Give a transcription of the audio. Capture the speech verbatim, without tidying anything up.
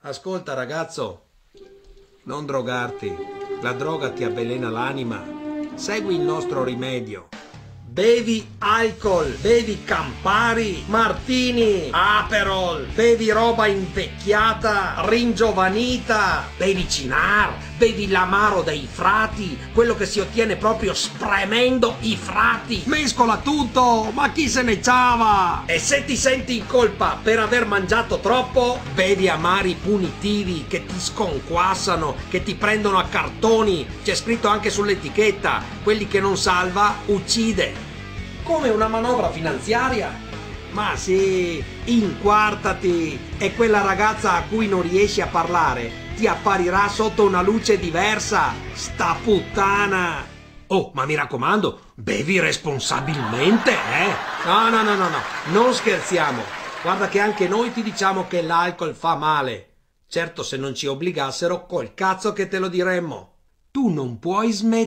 Ascolta ragazzo, non drogarti, la droga ti avvelena l'anima. Segui il nostro rimedio. Bevi alcol, bevi Campari, Martini, Aperol, bevi roba invecchiata, ringiovanita, bevi Cinar, bevi l'amaro dei frati, quello che si ottiene proprio spremendo i frati. Mescola tutto, ma chi se ne ciava? E se ti senti in colpa per aver mangiato troppo, bevi amari punitivi che ti sconquassano, che ti prendono a cartoni. C'è scritto anche sull'etichetta, quelli che non salva, uccide. Come una manovra finanziaria? Ma sì, inquartati e quella ragazza a cui non riesci a parlare ti apparirà sotto una luce diversa, sta puttana! Oh, ma mi raccomando, bevi responsabilmente, eh? No, no, no, no, no, non scherziamo. Guarda che anche noi ti diciamo che l'alcol fa male. Certo, se non ci obbligassero, col cazzo che te lo diremmo. Tu non puoi smettere.